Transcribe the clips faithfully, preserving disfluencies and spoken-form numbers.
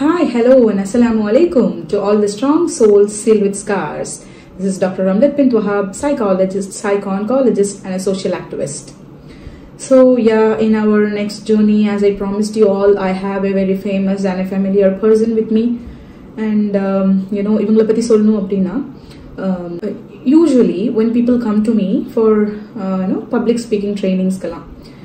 Hi, hello and assalamu alaikum to all the strong souls sealed with scars. This is Doctor Ramlat bint Wahab, psychologist, psycho-oncologist and a social activist. So yeah, in our next journey, as I promised you all, I have a very famous and a familiar person with me. And um, you know, ivangala pathi solnu appadina, um, usually when people come to me for uh, you know, public speaking trainings kala,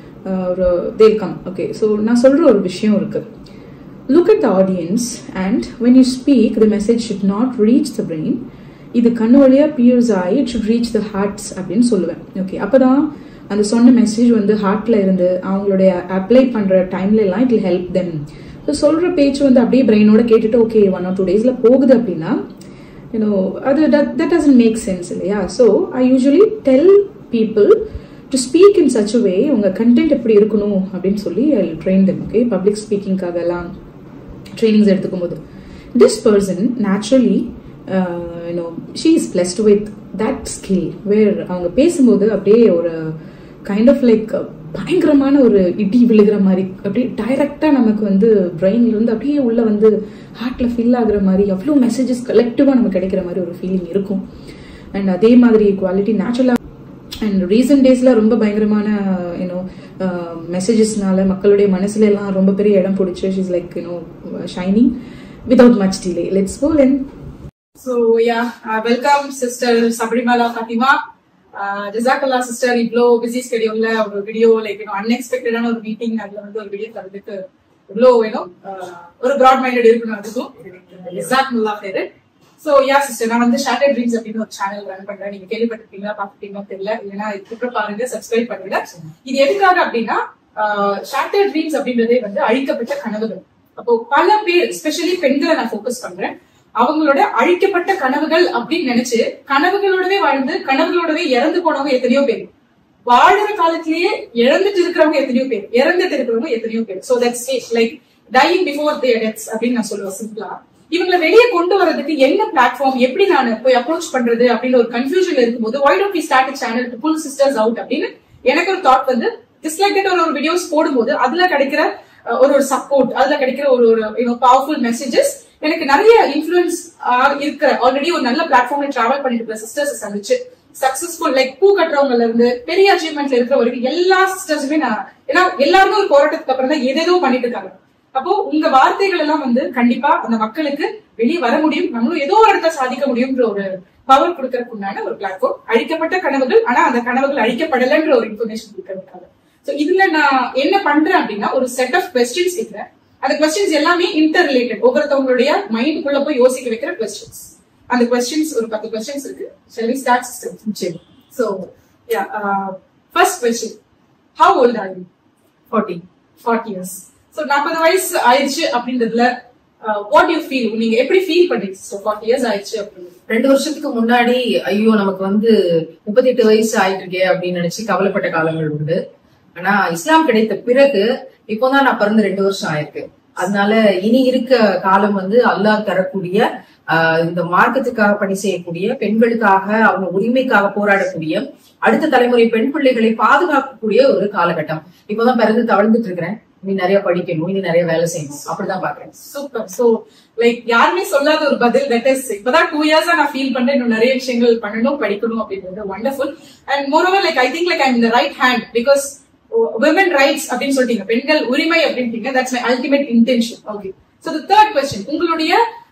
uh, they'll come. Okay, so na solra or vishayam irukku. Look at the audience, and when you speak, the message should not reach the brain. இது கண்ணு வழியா piers ஆகி it should reach the hearts அப்படின்னு சொல்லுவேன். Okay, அப்பதான் அந்த சொன்ன message வந்து ஹார்ட்ல இருந்து அவங்களுடைய அப்ளை பண்ற டைம்ல எல்லாம் it will help them. So சொல்ற பேச்சு வந்து அப்படியே பிரெயினோட கேட்டுட்டு ஓகே ஒன் ஆர் டூ டேஸ்ல போகுது அப்படின்னா யூனோ அது தட் டசன்ட் மேக் சென்ஸ் இல்லையா? So I usually tell people to speak in such a way, உங்க கண்டென்ட் எப்படி இருக்கணும் அப்படின்னு சொல்லி I train them. Okay, public ஸ்பீக்கிங்காக எல்லாம் trainings எடுத்துக்கும் போது this person naturally uh, you know she is blessed with that skill where அவங்க பேசும்போது அப்படியே ஒரு கைண்ட் ஆஃப் லைக் பயங்கரமான ஒரு இடி விழுகிற மாதிரி அப்படியே டைரக்டா நமக்கு வந்து பிரெயின்ல இருந்து அப்படியே உள்ள வந்து ஹார்ட்ல ஃபில் ஆகுற மாதிரி அவ்வளோ மெசேஜஸ் கலெக்டிவா நமக்கு கிடைக்கிற மாதிரி ஒரு ஃபீலிங் இருக்கும். அண்ட் அதே மாதிரி குவாலிட்டி நேச்சுரலா அண்ட் ரீசன்ட் டேஸ்ல ரொம்ப பயங்கரமான யூனோ மெசேஜஸ்னால மக்களுடைய மனசுல எல்லாம் ரொம்ப பெரிய இடம் பிடிச்சி she's like you know shining without much delay. Let's go then. So yeah, uh, welcome sister Sabrimala Fatima. uh, Jazakallah sister, இவ்ளோ busy scheduleல ஒரு வீடியோ லைக் யூனோ அன்எக்ஸ்பெக்டடான ஒரு மீட்டிங் அதுல வந்து ஒரு வீடியோ தரதுக்கு இவ்ளோ யூனோ ஒரு பிராட் மைண்டட் இருக்கணும். அதுக்கும் ஜஸாக்கல்லாஹ் khairan. So yeah sister, நான் வந்து Shattered Dreams அப்படின்னு ஒரு சேனல் ரன் பண்றேன். நீங்க கேள்விப்பட்டிருக்கீங்களா பாத்துட்டீங்களா தெரியல, இல்லைன்னா இதுக்கு பாருங்க, சப்ஸ்கிரைப் பண்ணுங்க. இது எதுக்காக அப்படின்னா Shattered Dreams அப்படின்றதே வந்து அழிக்கப்பட்ட கனவுகள். அப்போ பல பேர் ஸ்பெஷலி பெண்களை நான் ஃபோக்கஸ் பண்றேன். அவங்களோட அழிக்கப்பட்ட கனவுகள் அப்படின்னு நினைச்சு கனவுகளோடவே வாழ்ந்து கனவுகளோடவே இறந்து போனவங்க எத்தனையோ பேர், வாழற காலத்திலேயே இழந்துட்டு இருக்கிறவங்க எத்தனையோ பேர், இறந்துட்டு இருக்கிறவங்க எத்தனையோ பேர். So that's like dying before their deaths அப்படின்னு நான் சொல்லுவேன் சிம்பிளா. இவங்களை வெளியே கொண்டு வரதுக்கு என்ன பிளாட்ஃபார்ம், எப்படி நான் போய் அப்ரோச் பண்றது அப்படின்னு ஒரு கன்ஃபியூஷன் இருக்கும்போது why don't we start a channel to pull sisters out அப்படின்னு எனக்கு ஒரு தாட் வந்து just like that. ஒரு வீடியோஸ் போடும்போது அதுல கிடைக்கிற ஒரு ஒரு சப்போர்ட், அதுல கிடைக்கிற ஒரு ஒரு பவர்ஃபுல் மெசேஜஸ் எனக்கு நிறைய இன்ஃபுளுன்ஸ் இருக்கிற ஆல்ரெடி ஒரு நல்ல பிளாட்ஃபார்ம்ல டிராவல் பண்ணிட்டு இருக்கிற சிஸ்டர்ஸ் சந்திச்சு சக்சஸ்ஃபுல் லைக் பூ கட்டுறவங்கல இருந்து பெரிய அச்சீவ்மெண்ட்ல இருக்கிற வரைக்கும் எல்லா சிஸ்டர்ஸுமே நான், ஏன்னா எல்லாருமே ஒரு போராட்டத்துக்கு அப்புறம் தான் எதேதோ பண்ணிட்டு இருக்காங்க. அப்போ உங்க வார்த்தைகள் எல்லாம் வந்து கண்டிப்பா அந்த மக்களுக்கு வெளியே வர முடியும், நம்மளும் ஏதோ ஒரு இடத்துல சாதிக்க முடியும்ன்ற ஒரு பவர் கொடுக்கறதுக்கு உண்டான ஒரு பிளாட்ஃபார்ம். அழிக்கப்பட்ட கனவுகள், ஆனா அந்த கனவுகள் அழிக்கப்படலைன்ற ஒரு இன்ஃபர்மேஷன் கொடுக்கறதுக்காக. சோ இதுல நான் என்ன பண்றேன் அப்படின்னா ஒரு செட் ஆஃப் கொஸ்டின்ஸ் கேட்கிறேன். அந்த கொஸ்டின்ஸ் எல்லாமே இன்டர் ரிலேட்டட், ஒவ்வொருத்தவங்களுடைய மைண்டுக்குள்ள போய் யோசிக்க வைக்கிற கொஸ்டின்ஸ். அந்த கொஸ்டின்ஸ் ஒரு பத்து கொஸ்டின்ஸ் இருக்கு. Shall we start system? So yeah, uh, first question, how old are you? forty. forty years. So நாற்பது வயசு ஆயிடுச்சு அப்படின்றதுல வாட் யூ ஃபீல், நீங்க எப்படி ஃபீல் பண்றீங்க? சோ ஃபார்ட்டி இயர்ஸ் ஆயிடுச்சு அப்படின்னு. ரெண்டு வருஷத்துக்கு முன்னாடி ஐயோ நமக்கு வந்து முப்பத்தி எட்டு வயசு ஆயிட்டு இருக்கே அப்படின்னு நினைச்சு கவலைப்பட்ட காலங்கள் உண்டு. ஆனா இஸ்லாம் கிடைத்த பிறகு இப்போதான் நான் பிறந்து ரெண்டு வருஷம் ஆயிருக்கு. அதனால இனி இருக்க காலம் வந்து அல்லாஹ் தரக்கூடிய ஆஹ் இந்த மார்க்கத்துக்காக பணி செய்யக்கூடிய, பெண்களுக்காக அவங்க உரிமைக்காக போராடக்கூடிய, அடுத்த தலைமுறை பெண் பிள்ளைகளை பாதுகாக்கக்கூடிய ஒரு காலகட்டம். இப்பதான் பிறந்து தவழ்ந்துட்டு இருக்கிறேன். இனி நிறைய படிக்கணும், இனி நிறைய வேலை செய்யணும், அப்படிதான் பாக்குறேன். சூப்பர். சோ லைக் யாருமே சொல்லாத ஒரு பதில். தட் இஸ் இப்பதான் டூ இயர்ஸா நான் ஃபீல் பண்றேன் இன்னும் நிறைய விஷயங்கள் பண்ணணும், படிக்கணும் அப்படின்றது wonderful. And moreover like I think like I am in the right hand because women rights அப்படின்னு சொல்லிட்டீங்க, பெண்கள் உரிமை அப்படின்ட்டீங்க. That's my ultimate intention. Okay, so the third question, உங்களுடைய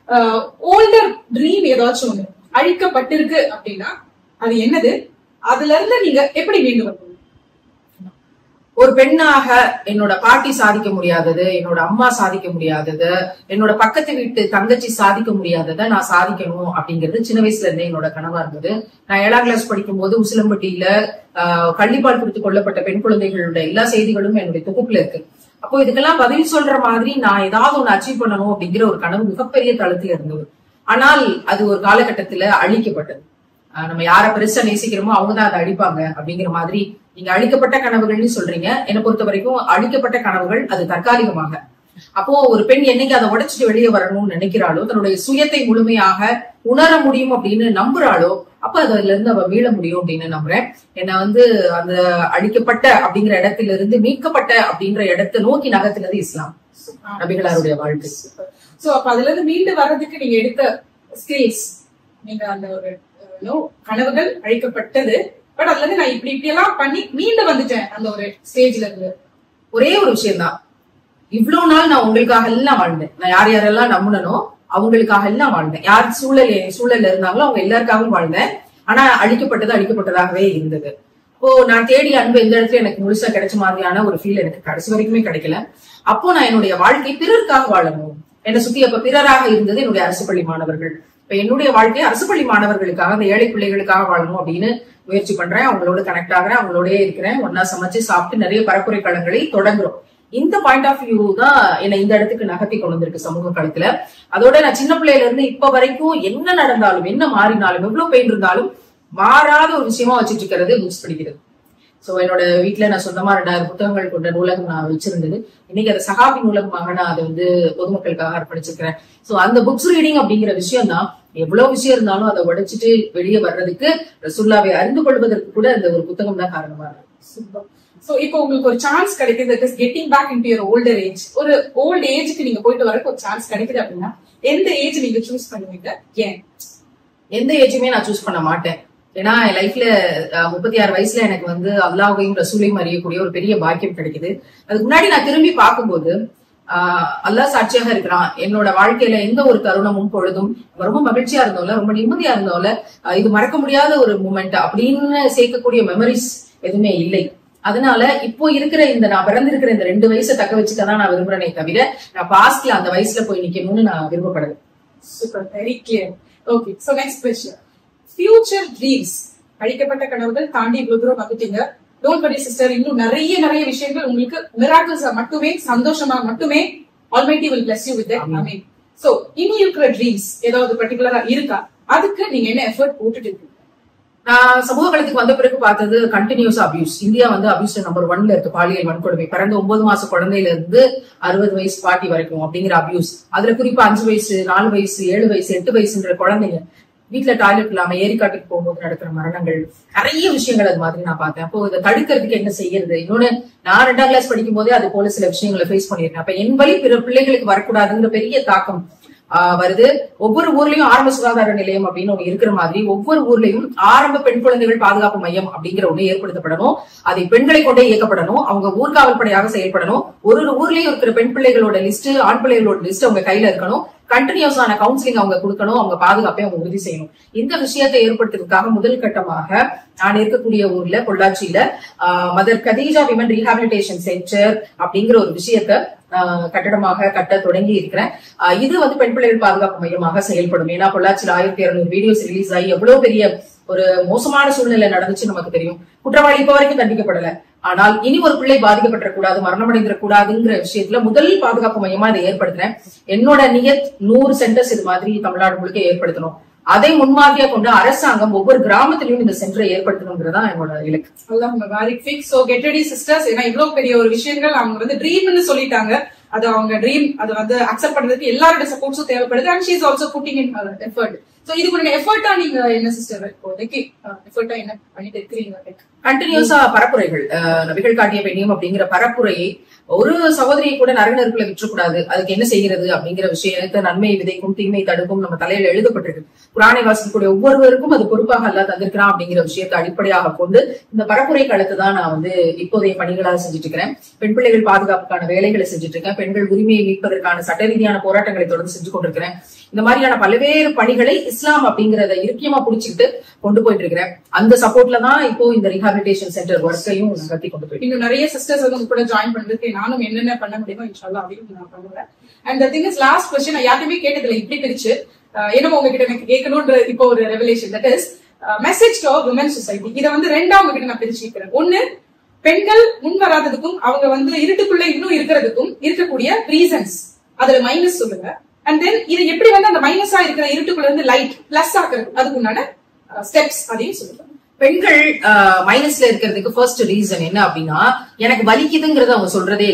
ஓல்டர் ட்ரீம் ஏதாச்சும் ஒண்ணு அழிக்கப்பட்டிருக்கு அப்படின்னா அது என்னது? அதுல இருந்து நீங்க எப்படி மீண்டு வரணும்? ஒரு பெண்ணாக என்னோட பாட்டி சாதிக்க முடியாதது, என்னோட அம்மா சாதிக்க முடியாதது, என்னோட பக்கத்து வீட்டு தங்கச்சி சாதிக்க முடியாததை நான் சாதிக்கணும் அப்படிங்கிறது சின்ன வயசுல இருந்தே என்னோட கனவா இருந்தது. நான் ஏழாம் கிளாஸ் படிக்கும் போது உசிலம்பட்டியில ஆஹ் கள்ளிப்பால் கொடுத்து கொல்லப்பட்ட பெண் குழந்தைகளோட எல்லா செய்திகளும் என்னுடைய தொகுப்புல இருக்கு. அப்போ இதுக்கெல்லாம் பதில் சொல்ற மாதிரி நான் ஏதாவது ஒண்ணு அச்சீவ் பண்ணணும் அப்படிங்கிற ஒரு கனவு மிகப்பெரிய தளத்துல இருந்தது. ஆனால் அது ஒரு காலகட்டத்துல அழிக்கப்பட்டது. நம்ம யார பெருசா நேசிக்கிறோமோ அவங்கதான் அதை அழிப்பாங்க அப்படிங்கிற மாதிரி. நீங்க அழிக்கப்பட்ட கனவுகள்னு சொல்றீங்க, என்னை பொறுத்த வரைக்கும் அழிக்கப்பட்ட கனவுகள் அது தற்காலிகமாக. அப்போ ஒரு பெண் என்னைக்கு அதை உடைச்சிட்டு வெளியே வரணும்னு நினைக்கிறாளோ, தன்னுடைய சுயத்தை முழுமையாக உணர முடியும் அப்படின்னு நம்புறாளோ, அப்ப அதுல இருந்து அவ மீள முடியும் அப்படின்னு நம்புறேன். என்ன வந்து அந்த அழிக்கப்பட்ட அப்படிங்கிற இடத்துல இருந்து மீட்கப்பட்ட அப்படின்ற இடத்தை நோக்கி நகர்த்தினது இஸ்லாம், நபிகளாருடைய வாழ்க்கை. சோ அப்ப அதுல இருந்து மீண்டு வர்றதுக்கு நீங்க எடுத்த ஸ்கில்ஸ், நீங்க அந்த ஒரு கனவுகள் அழிக்கப்பட்டது, பட் அதுல இருந்து நான் இப்படி இப்படி எல்லாம் பண்ணி மீண்டு வந்துட்டேன் அந்த ஒரு ஸ்டேஜ்ல இருந்து. ஒரே ஒரு விஷயம் தான், இவ்வளவு நாள் நான் உங்களுக்காக எல்லாம் வாழ்ந்தேன். நான் யார் யாரெல்லாம் நம்புனனோ அவங்களுக்காக எல்லாம் வாழ்ந்தேன். யார் சூழல் சூழல்ல இருந்தாங்களோ அவங்க எல்லாருக்காகவும் வாழ்ந்தேன். ஆனா அழிக்கப்பட்டது அழிக்கப்பட்டதாகவே இருந்தது. இப்போ நான் தேடிய அன்பு எந்த இடத்துல எனக்கு முழுசா கிடைச்ச மாதிரியான ஒரு ஃபீல் எனக்கு கடைசி வரைக்குமே கிடைக்கல. அப்போ நான் என்னுடைய வாழ்க்கை பிறருக்காக வாழணும். என்னை சுத்தி அப்ப பிறராக இருந்தது என்னுடைய அரசு பள்ளி மாணவர்கள். இப்ப என்னுடைய வாழ்க்கையை அரசு பள்ளி மாணவர்களுக்காக, அந்த ஏழை பிள்ளைகளுக்காக வாழணும் அப்படின்னு முயற்சி பண்றேன். அவங்களோட கனெக்ட் ஆகிறேன், அவங்களோடய இருக்கிறேன், ஒன்னா சமைச்சு சாப்பிட்டு நிறைய பரப்புரை களங்களை தொடங்குறோம். இந்த பாயிண்ட் ஆஃப் வியூ தான் என்னை இந்த இடத்துக்கு நகர்த்தி கொண்டு வந்திருக்கு சமூக களத்துல. அதோட நான் சின்ன பிள்ளையில இருந்து இப்ப வரைக்கும் என்ன நடந்தாலும், என்ன மாறினாலும், எவ்வளவு பெயின் இருந்தாலும் மாறாத ஒரு விஷயமா வச்சுட்டு இருக்கிறது புக்ஸ் படிக்கிறது. சோ என்னோட வீட்டுல நான் சொந்தமா ரெண்டாயிரம் புத்தகங்கள் கொண்ட நூலகம் நான் வச்சிருந்தது. இன்னைக்கு அதை சகாபி நூலகமாக நான் அதை வந்து பொதுமக்களுக்காக அர்ப்பணிச்சிருக்கிறேன். சோ அந்த புக்ஸ் ரீடிங் அப்படிங்கிற விஷயம் தான் எவ்வளவு விஷயம் இருந்தாலும் அதை உடைச்சிட்டு வெளியே வர்றதுக்கு, ரசூலுல்லாவை அறிந்து கொள்வதற்கு கூட அந்த ஒரு புத்தகம் தான் காரணமா இருக்கு. சோ இப்போ உங்களுக்கு ஒரு சான்ஸ் கிடைக்குது, getting back into your older age. ஒரு ஓல்ட் ஏஜ்க்கு நீங்க போயிட்டு வரக்கு ஒரு சான்ஸ் கிடைக்குது அப்படின்னா எந்த ஏஜ் நீங்க சூஸ் பண்ணுவீங்க? ஏன்? எந்த ஏஜுமே நான் சூஸ் பண்ண மாட்டேன். ஏன்னா என் லைஃப்ல முப்பத்தி ஆறு வயசுல எனக்கு வந்து அல்லாஹ்வையும் ரசூலையும் அறியக்கூடிய ஒரு பெரிய பாக்கியம் கிடைக்குது. அதுக்கு முன்னாடி நான் திரும்பி பார்க்கும்போது ஆஹ் அல்லாஹ் சாட்சியாக இருக்கிறான். என்னோட வாழ்க்கையில எந்த ஒரு தருணமும் பொழுதும் ரொம்ப மகிழ்ச்சியா இருந்தோம்ல, ரொம்ப நிம்மதியா இருந்தோம்ல, இது மறக்க முடியாத ஒரு மூமெண்ட் அப்படின்னு சேர்க்கக்கூடிய மெமரிஸ் எதுவுமே இல்லை. அதனால இப்போ இருக்கிற இந்த நான் பிறந்திருக்கிற இந்த ரெண்டு வயசை தக்க வச்சுக்கதான் நான் விரும்புறேனே தவிர நான் பாஸ்ட்ல அந்த வயசுல போய் நிக்கணும்னு நான் விரும்பப்படுது. Super, very clear. Okay, so next question. Future dreams, அழிக்கப்பட்ட கனவுகள் தாண்டி இவ்வளவு தூரம் வந்துட்டீங்க. டோன்ட் வரி சிஸ்டர், இன்னும் நிறைய நிறைய விஷயங்கள் உங்களுக்கு மிராக்கிள்ஸ் மட்டுமே, சந்தோஷமா மட்டுமே almighty will bless you with that. Amen. So இனி இருக்கிற ட்ரீம்ஸ் ஏதாவது பர்டிகுலரா இருக்கா? அதுக்கு நீங்க என்ன எஃபர்ட் போட்டுட்டு இருக்கீங்க? நான் சமூக களத்துக்கு வந்த பிறகு பார்த்தது கண்டினியூஸ் அபியூஸ். இந்தியா வந்து அபியூஸ் நம்பர் ஒன்ல இருக்கு. பாலியல் வன்கொடுமை, பிறந்த ஒன்பது மாச குழந்தையில இருந்து அறுபது வயசு பாட்டி வரைக்கும் அப்படிங்கிற அபியூஸ். அதுல குறிப்பா அஞ்சு வயசு, நாலு வயசு, ஏழு வயசு, எட்டு வயசுன்ற குழந்தைங்க வீட்டுல டாய்லெட் இல்லாம ஏரிக்காட்டுக்கு போகும்போது நடக்கிற மரணங்கள், நிறைய விஷயங்கள் அது மாதிரி நான் பார்த்தேன். அப்போ இதை தடுக்கிறதுக்கு என்ன செய்யறது? இன்னொன்னு, நான் ரெண்டாம் கிளாஸ் படிக்கும் போதே அது போல சில விஷயங்களை ஃபேஸ் பண்ணிருக்கேன். அப்ப என் வழி பிற பிள்ளைகளுக்கு வரக்கூடாதுங்கிற பெரிய தாக்கம் ஆஹ் வருது. ஒவ்வொரு ஊர்லயும் ஆரம்ப சுகாதார நிலையம் அப்படின்னு ஒண்ணு இருக்கிற மாதிரி ஒவ்வொரு ஊர்லயும் ஆரம்ப பெண் குழந்தைகள் பாதுகாப்பு மையம் அப்படிங்கிற ஒண்ணு ஏற்படுத்தப்படணும். அதை பெண்களை கொண்டே இயக்கப்படணும். அவங்க ஊர்காவல் படையாக செயல்படணும். ஒரு ஒரு ஊர்லயும் இருக்கிற பெண் பிள்ளைகளோட லிஸ்ட், ஆண் பிள்ளைகளோட லிஸ்ட் அவங்க கையில இருக்கணும். கண்டினியூஸான கவுன்சிலிங் அவங்க கொடுக்கணும். அவங்க பாதுகாப்பை அவங்க உறுதி செய்யணும். இந்த விஷயத்தை ஏற்படுத்துறதுக்காக முதல் கட்டமாக நான் இருக்கக்கூடிய ஊர்ல பொள்ளாச்சியில ah mother Khadija women rehabilitation centre அப்படிங்கிற ஒரு விஷயத்த கட்டடமாக கட்ட தொடங்கி இருக்கிறேன். இது வந்து பெண் பிள்ளைகள் பாதுகாப்பு மையமாக செயல்படும். ஏன்னா பொள்ளாச்சியில் ஆயிரத்தி இருநூறு வீடியோஸ் ரிலீஸ் ஆகி எவ்வளவு பெரிய ஒரு மோசமான சூழ்நிலை நடந்துச்சு நமக்கு தெரியும். குற்றவாளி இப்ப வரைக்கும் தண்டிக்கப்படல. ஆனால் இனி ஒரு பிள்ளை பாதிக்கப்படக்கூடாது, மரணமடைந்திடக்கூடாதுங்கிற விஷயத்துல முதல் பாதுகாப்பு மையமா இதை ஏற்படுத்துறேன். என்னோட நியத் நூறு சென்டர்ஸ் இது மாதிரி தமிழ்நாடு முழுக்க ஏற்படுத்தணும். அதை முன்மாதிரியா கொண்டு அரசாங்கம் ஒவ்வொரு கிராமத்திலையும் இந்த சென்டரை ஏற்படுத்தணுங்கிறதா என்னோட இலக்கு. So get ready sisters. ஏன்னா இவ்வளவு பெரிய ஒரு விஷயங்கள் அவங்க வந்து ட்ரீம்னு சொல்லிட்டாங்க. அது அவங்க ட்ரீம், அது வந்து அக்செப்ட் பண்றதுக்கு எல்லாரோட சப்போர்ட்ஸும் தேவைப்படுது. And she is also putting in her effort. So இதுக்கு எஃபர்ட்டா நீங்க என்ன சிஸ்டர் இப்போதைக்கு எஃபர்ட்டா என்ன பண்ணிட்டு இருக்கீங்க? கண்டினியூஸா பரப்புரைகள், நபிகள் காட்டிய பெண்ணியம் அப்படிங்கிற பரப்புரையை ஒரு சகோதரியை கூட நரநெருப்புல விற்றக்கூடாது, அதுக்கு என்ன செய்கிறது அப்படிங்கிற விஷயத்தை நன்மை விதைக்கும் தீமை தடுக்கும் நம்ம தலையில எழுதப்பட்டிருக்கு. குரானை வாசிக்கக்கூடிய ஒவ்வொருவருக்கும் அது பொறுப்பாக அல்ல தந்திருக்கிறான் அப்படிங்கிற விஷயத்தை அடிப்படையாக கொண்டு இந்த பரப்புரை களத்தை தான் நான் வந்து இப்போதைய பணிகளாக செஞ்சுட்டு இருக்கிறேன். பெண் பிள்ளைகள் பாதுகாப்புக்கான வேலைகளை செஞ்சுட்டு இருக்கேன். பெண்கள் உரிமையை மீட்பதற்கான சட்ட ரீதியான போராட்டங்களை தொடர்ந்து செஞ்சு கொண்டிருக்கிறேன். இந்த மாதிரியான பல்வேறு பணிகளை இஸ்லாம் அப்படிங்கறத இறுக்கியமா புடிச்சுக்கிட்டு கொண்டு போயிட்டு இருக்கிறேன். அந்த சப்போர்ட்ல தான் இப்போ இந்த ரீஹாபிலிட்டேஷன் சென்டர் ஒர்க்கையும் கட்டி கொண்டு போயிட்டு இன்னும் நிறைய சிஸ்டர்ஸ் வந்து கூட ஜாயின் பண்றதுக்கு நானும் என்னென்ன பண்ண முடியுமோ இன்ஷால்லா அப்படின்னு நான் பண்ணுவேன். And the thing is last question, நான் யாருமே கேட்டதில்லை இப்படி பிரிச்சு என்னமோ உங்ககிட்ட எனக்கு கேட்கணும்ன்ற இப்போ ஒரு revelation, that is message to our women society. இதை வந்து ரெண்டா உங்ககிட்ட நான் பிரிச்சு கேட்கிறேன். ஒன்னு, பெண்கள் முன் வராததுக்கும் அவங்க வந்து இருட்டுக்குள்ள இன்னும் இருக்கிறதுக்கும் இருக்கக்கூடிய ரீசன்ஸ், அதுல மைனஸ் சொல்லுங்க. அண்ட் தென் இது எப்படி வந்து அந்த மைனஸா இருக்கிற இருட்டுக்குள்ள இருந்து லைட் பிளஸ் ஆக்குறது, அதுக்கு உண்டான ஸ்டெப்ஸ் அதையும் சொல்லுங்க. பெண்கள் மைனஸ்ல இருக்கிறதுக்கு ஃபர்ஸ்ட் ரீசன் என்ன அப்படின்னா, எனக்கு வலிக்குதுங்கிறத அவங்க சொல்றதே இல்லை.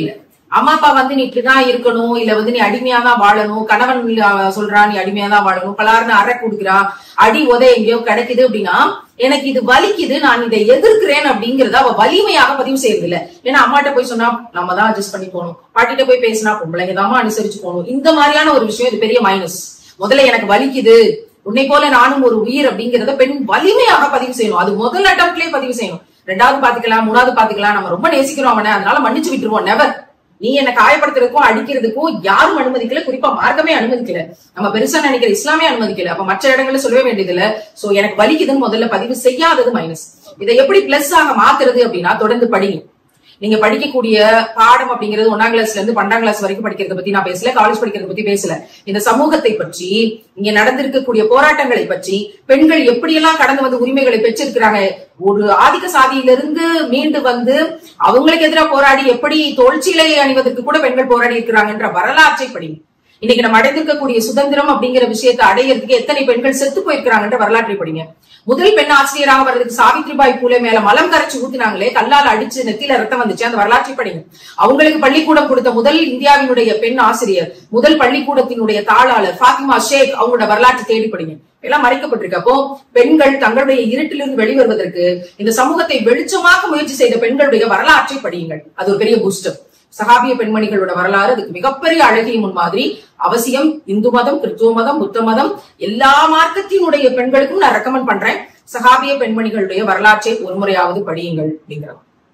அம்மா அப்பா வந்து நீ இப்படிதான் இருக்கணும், இல்ல வந்து நீ அடிமையா தான் வாழணும், கணவன் சொல்றா நீ அடிமையா தான் வாழணும், பலாருன்னு அரை கொடுக்குறா, அடி உத எங்கேயோ கிடைக்குது அப்படின்னா எனக்கு இது வலிக்குது, நான் இதை எதிர்க்கிறேன் அப்படிங்கறத அவ வலிமையாக பதிவு செய்யறது இல்ல. ஏன்னா அம்மாட்ட போய் சொன்னா நம்ம தான் அட்ஜஸ்ட் பண்ணி போகணும், பாட்டிட்ட போய் பேசினா பொம்பளைங்க தான் அனுசரிச்சு போகணும். இந்த மாதிரியான ஒரு விஷயம் இது பெரிய மைனஸ். முதல்ல எனக்கு வலிக்குது, உன்னை போல நானும் ஒரு உயிர் அப்படிங்கறத பெண் வலிமையாக பதிவு செய்யணும். அது முதல் அட்டம்ப்ட்லயே பதிவு செய்யணும். ரெண்டாவது பாத்துக்கலாம், மூணாவது பாத்துக்கலாம், நம்ம ரொம்ப நேசிக்கிறோம் அவனை, அதனால மன்னிச்சு விட்டுருவோம். நெவர். நீ என்ன காயப்படுத்துறதுக்கும் அடிக்கிறதுக்கும் யாரும் அனுமதிக்கல, குறிப்பா மார்க்கமே அனுமதிக்கல, நம்ம பெருசா நினைக்கிற இஸ்லாமே அனுமதிக்கல. அப்ப மற்ற இடங்கள்ல சொல்லவே வேண்டியது இல்ல. சோ எனக்கு வலிக்குதுன்னு முதல்ல பதிவு செய்யாதது மைனஸ். இதை எப்படி பிளஸ் ஆக மாத்துறது அப்படின்னா தொடர்ந்து படிங்க. நீங்க படிக்கக்கூடிய பாடம் அப்படிங்கிறது ஒன்னாம் கிளாஸ்ல இருந்து பன்னெண்டாம் கிளாஸ் வரைக்கும் படிக்கிறத பத்தி நான் பேசல, காலேஜ் படிக்கிறத பத்தி பேசல. இந்த சமூகத்தை பற்றி, இங்க நடந்திருக்கக்கூடிய போராட்டங்களை பற்றி, பெண்கள் எப்படியெல்லாம் கடந்து வந்து உரிமைகளை பெற்றிருக்கிறாங்க, ஒரு ஆதிக்க சாதியிலிருந்து மீண்டு வந்து அவங்களுக்கு எதிராக போராடி எப்படி தோல்ச்சிலை அணிவதற்கு கூட பெண்கள் போராடி இருக்கிறாங்கன்ற வரலாற்றை படிங்க. இன்னைக்கு நம்ம அடைந்திருக்கக்கூடிய சுதந்திரம் அப்படிங்கிற விஷயத்தை அடையிறதுக்கு எத்தனை பெண்கள் செத்து போயிருக்கிறாங்கன்ற வரலாற்றை படிங்க. முதல் பெண் ஆசிரியராக வர்றதுக்கு சாவித்ரிபாய் பூலே மேல மலம் கரைச்சு ஊத்தினாங்களே, கல்லால் அடிச்சு நெத்தில ரத்தம் வந்துச்சு, அந்த வரலாற்றை படிங்க. அவங்களுக்கு பள்ளிக்கூடம் கொடுத்த முதல் இந்தியாவினுடைய பெண் ஆசிரியர், முதல் பள்ளிக்கூடத்தினுடைய தாளாளர் ஃபாத்திமா ஷேக், அவங்களோட வரலாற்றை தேடி படிங்க. எல்லாம் மறைக்கப்பட்டிருக்கு. அப்போ பெண்கள் தங்களுடைய இருட்டிலிருந்து வெளிவருவதற்கு இந்த சமூகத்தை வெளிச்சமாக்க முயற்சி செய்த பெண்களுடைய வரலாற்றை படியுங்கள். அது ஒரு பெரிய பூஸ்டர். சஹாபிய பெண்மணிகளோட வரலாறு அதுக்கு மிகப்பெரிய அழகிய முன்மாதிரி. அவசியம் இந்து மதம், கிறிஸ்துவ மதம், புத்த மதம் எல்லா மார்க்கத்தினுடைய பெண்களுக்கும் நான் ரெக்கமெண்ட் பண்றேன். சஹாபிய பெண்மணிகளுடைய வரலாற்றை ஒரு முறையாவது படியுங்கள் அப்படிங்கிறது.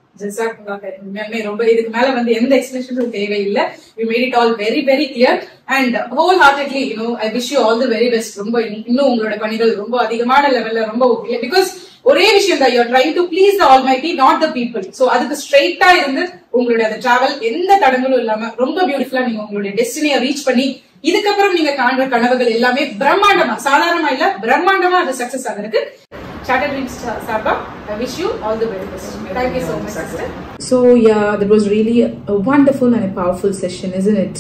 ரொம்ப இதுக்கு மேல வந்து எந்த எக்ஸ்பிளேஷனும் தேவையில்லை. You made it all very very clear and whole heartedly you know I wish you all the very best. ரொம்ப இன்னும் உங்களோட பணிகள் ரொம்ப அதிகமான லெவல்ல ரொம்ப பிகாஸ் ஒரே விஷயம் தான், you are trying to please the almighty not the people. So அதுக்கு ஸ்ட்ரெயிட்டா இருந்து உங்களுடைய அந்த டிராவல் எந்த தடங்களும் இல்லாம ரொம்ப பியூட்டிஃபுல்லா நீங்க உங்களுடைய டெஸ்டினியை ரீச் பண்ணி இதுக்கப்புறம் நீங்க காண்ற கனவுகள் எல்லாமே பிரம்மாண்டமா, சாதாரணமா இல்ல பிரம்மாண்டமா அது சக்சஸ் ஆகிறதுக்கு Shattered Dreams Sarva, I wish you all the very best. Thank you so much, sister. So yeah, that was really a wonderful and a powerful session, isn't it?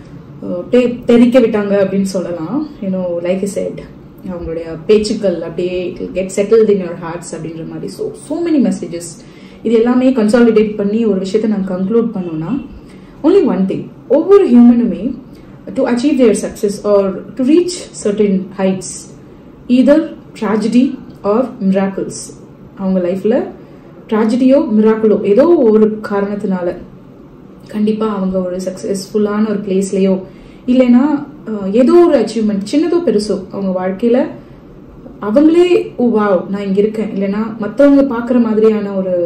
தெரிக்க விட்டாங்க அப்படின்னு சொல்லலாம். You know, like I said, அவங்களுடைய பேச்சுக்கள் அப்படியே get settled in your hearts அப்படின்ற மாதிரி. So so many messages. இது எல்லாமே கன்சாலிடேட் பண்ணி ஒரு விஷயத்தை நான் கன்க்ளூட் பண்ணோம்னா only one thing. ஒவ்வொரு ஹியூமனுமே to achieve their success or to reach certain heights, either tragedy or miracles, அவங்க லைஃப்ல ட்ராஜடியோ மிராக்கிளோ ஏதோ ஒரு காரணத்தினால கண்டிப்பா அவங்க ஒரு சக்சஸ்ஃபுல்லான ஒரு பிளேஸ்லயோ இல்லைன்னா ஏதோ ஒரு அச்சீவ்மெண்ட் சின்னதோ பெருசோ அவங்க வாழ்க்கையில அவங்களே ஓ வாவ் நான் இங்க இருக்கேன், இல்லைன்னா மற்றவங்க பாக்குற மாதிரியான ஒரு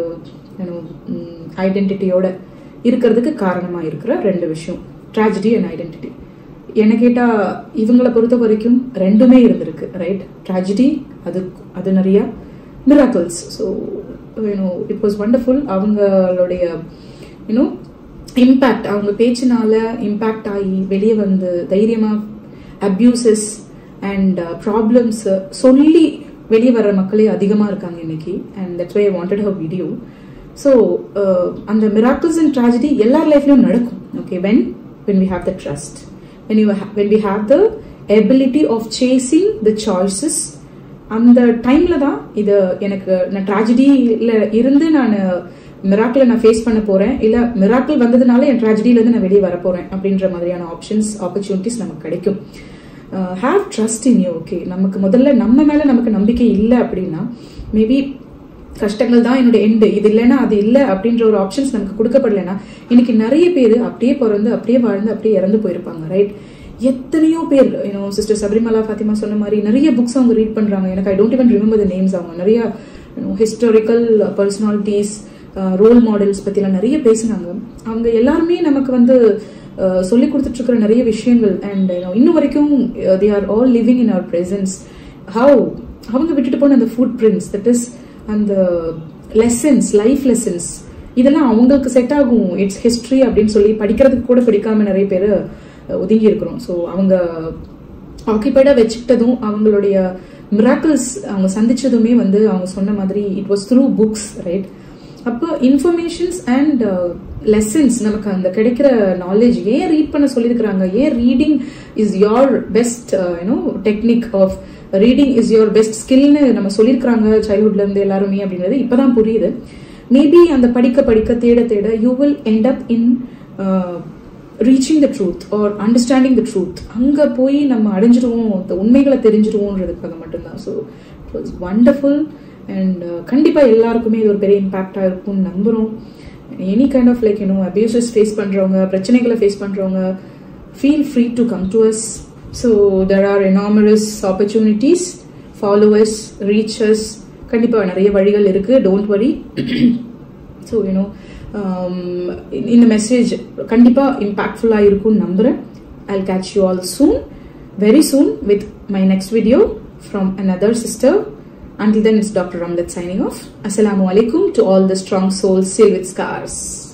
ஐடென்டிட்டியோட இருக்கிறதுக்கு காரணமா இருக்கிற ரெண்டு விஷயம், ட்ராஜடி அண்ட் ஐடென்டிட்டி. என்ன கேட்டா இவங்களை பொறுத்த வரைக்கும் ரெண்டுமே இருந்திருக்கு, ரைட்? ட்ராஜடி அது அது நிறைய miracles. So you know it was wonderful. அவங்களுடைய யூனோ இம்பேக்ட், அவங்க பேச்சினால இம்பேக்ட் ஆகி வெளியே வந்து தைரியமா அப்யூசஸ் அண்ட் ப்ராப்ளம்ஸ் சொல்லி வெளியே வர்ற மக்களே அதிகமா இருக்காங்க இன்னைக்கு. And that's why I wanted her video. So அந்த மிராக்கிள்ஸ் அண்ட் ட்ராஜடி எல்லார் லைஃப்லயும் நடக்கும். Okay, when when we have the trust, when you ha- when we have the ability of chasing the choices, அந்த டைம்ல தான் இது எனக்கு நான் ட்ராஜடியில இருந்து நான் மிராக்கிளை நான் ஃபேஸ் பண்ண போறேன், இல்ல மிராக்கிள் வந்ததுனால என் ட்ராஜடியில இருந்து நான் வெளியே வர போறேன் அப்படின்ற மாதிரியான ஆப்ஷன்ஸ் ஆப்பர்ச்சுனிட்டிஸ் நமக்கு கிடைக்கும். Have trust in you. Okay, நமக்கு முதல்ல நம்ம மேல நமக்கு நம்பிக்கை இல்லை அப்படின்னா மேபி கஷ்டங்கள் தான் என்னோட எண்டு, இது இல்லைன்னா அது இல்லை அப்படின்ற ஒரு ஆப்ஷன்ஸ் நமக்கு கொடுக்கப்படலைன்னா இன்னைக்கு நிறைய பேர் அப்படியே பிறந்து அப்படியே வாழ்ந்து அப்படியே இறந்து போயிருப்பாங்க, ரைட்? எத்தனையோ பேர் யூனோ சிஸ்டர் சபரிமலா ஃபாத்திமா சொன்ன மாதிரி நிறைய புக்ஸ் அவங்க ரீட் பண்றாங்க. எனக்கு I don't even remember the names. அவங்க நிறைய ஹிஸ்டாரிக்கல் பர்சனாலிட்டிஸ், ரோல் மாடல்ஸ் பத்திலாம் நிறைய பேசினாங்க. அவங்க எல்லாருமே நமக்கு வந்து சொல்லி கொடுத்துட்டு இருக்கிற நிறைய விஷயங்கள் அண்ட் இன்னும் வரைக்கும் they are all living in our presence. How அவங்க விட்டுட்டு போன அந்த ஃபுட் பிரிண்ட்ஸ், தட் இஸ் அந்த லெசன்ஸ், லைஃப் லெசன்ஸ், இதெல்லாம் அவங்களுக்கு செட் ஆகும். இட்ஸ் ஹிஸ்டரி அப்படின்னு சொல்லி படிக்கிறதுக்கு கூட பிடிக்காம நிறைய பேர் ஒதுங்கி இருக்கிறோம். ஸோ அவங்க ஆக்கிபைடா வச்சுக்கிட்டதும் அவங்களுடைய மிராக்கிள்ஸ் அவங்க சந்திச்சதுமே வந்து அவங்க சொன்ன மாதிரி it was through books, right? அப்போ இன்ஃபர்மேஷன்ஸ் அண்ட் லெசன்ஸ் நமக்கு அந்த கிடைக்கிற நாலேஜ் ஏன் ரீட் பண்ண சொல்லியிருக்கிறாங்க, ஏன் reading is your best you know technique of reading is your best ஸ்கில்னு நம்ம சொல்லியிருக்கிறாங்க சைல்ட்ஹுட்ல இருந்து எல்லாருமே அப்படின்றது இப்பதான் புரியுது. மேபி அந்த படிக்க படிக்க தேட தேட you will end up in reaching the truth or understanding the truth, அங்கே போய் நம்ம அடைஞ்சிருவோம், இந்த உண்மைகளை தெரிஞ்சிருவோன்றதுக்காக மட்டும்தான். So it was wonderful. And கண்டிப்பாக எல்லாருக்குமே இது ஒரு பெரிய இம்பேக்டாக இருக்கும்னு நம்புகிறோம். Any kind of like you know abuses face பண்ணுறவங்க, பிரச்சனைகளை ஃபேஸ் பண்ணுறவங்க, feel free to come to us. So there are enormous opportunities. Follow us, reach us. கண்டிப்பா நிறைய வழிகள் இருக்கு, don't worry. So you know um, இந்த மெசேஜ் கண்டிப்பா இம்பாக்ட்ஃபுல்லா இருக்கும்னு நம்புறேன். I'll catch you all soon, very soon with my next video from another sister. Until then, it's Doctor Ramlat signing off. Assalamu alaikum to all the strong souls sealed with scars.